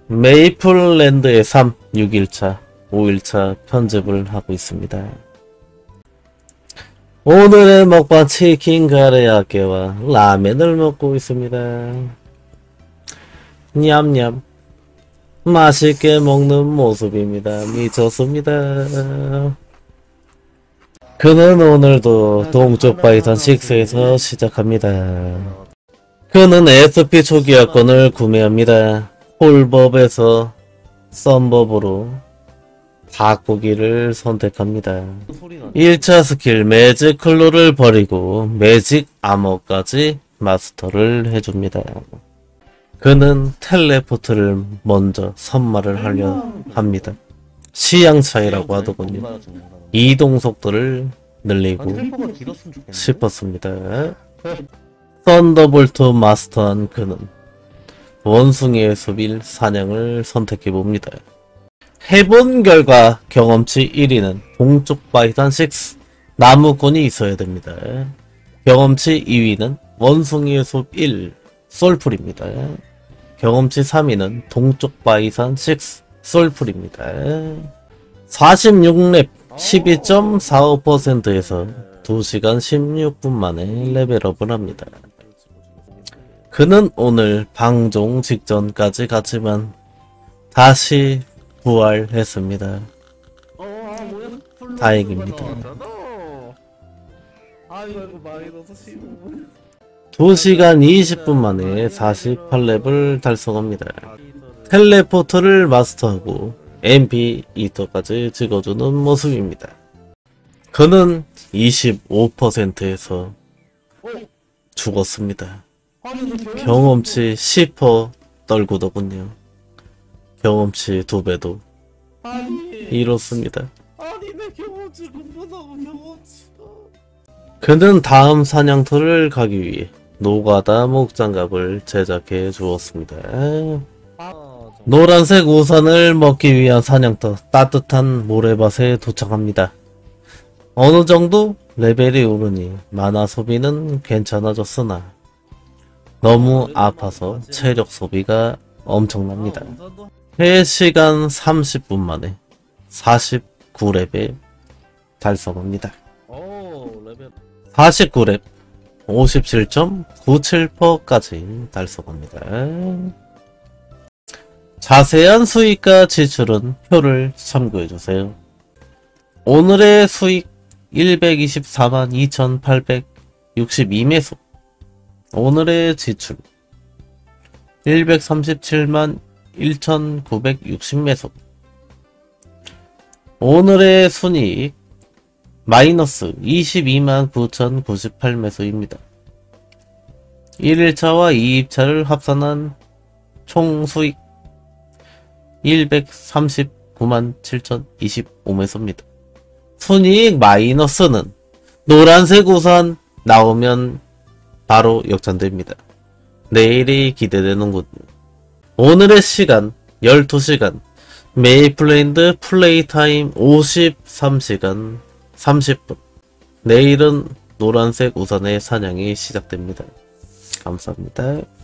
메이플랜드의 삶 6일차, 5일차 편집을 하고 있습니다. 오늘의 먹방 치킨 가레야끼와 라면을 먹고 있습니다. 냠냠. 맛있게 먹는 모습입니다. 미쳤습니다. 그는 오늘도 동쪽 바이탄 6에서 시작합니다. 그는 SP 초기화권을 구매합니다. 홀법에서 썬법으로 바꾸기를 선택합니다. 1차 스킬 매직 클로를 버리고 매직 아머까지 마스터를 해줍니다. 그는 텔레포트를 먼저 선말을 하려 합니다. 시향 차이라고 하더군요. 이동 속도를 늘리고 싶었습니다. 썬더볼트 마스터한 그는 원숭이의 숲일 사냥을 선택해봅니다. 해본 결과 경험치 1위는 동쪽 바이탄 6 나무꾼이 있어야 됩니다. 경험치 2위는 원숭이의 숲 1 솔풀입니다. 경험치 3위는 동쪽 바이탄 6 솔풀입니다. 46렙 12.45%에서 2시간 16분 만에 레벨업을 합니다. 그는 오늘 방종 직전까지 갔지만 다시 부활했습니다. 다행입니다. 2시간 20분 만에 48렙을 달성합니다. 텔레포트를 마스터하고 MP 이터까지 찍어주는 모습입니다. 그는 25%에서 죽었습니다. 경험치 10% 떨구더군요. 경험치 2배도 이렇습니다. 그는 다음 사냥터를 가기 위해 노가다 목장갑을 제작해 주었습니다. 노란색 우산을 먹기 위한 사냥터 따뜻한 모래밭에 도착합니다. 어느 정도 레벨이 오르니 마나 소비는 괜찮아졌으나 너무 아파서 체력 소비가 엄청납니다. 3시간 30분 만에 49레벨 달성합니다. 49렙 57.97%까지 달성합니다. 자세한 수익과 지출은 표를 참고해주세요. 오늘의 수익 124만 2862매수. 오늘의 지출 137만 1960매수. 오늘의 순이익 마이너스 22만 9098매수입니다. 1일차와 2일차를 합산한 총 수익 139만 7025매수입니다. 순이익 마이너스는 노란색 우산 나오면 바로 역전됩니다. 내일이 기대되는군요. 오늘의 시간 12시간, 메이플랜드 플레이타임 53시간 30분. 내일은 노란색 우산의 사냥이 시작됩니다. 감사합니다.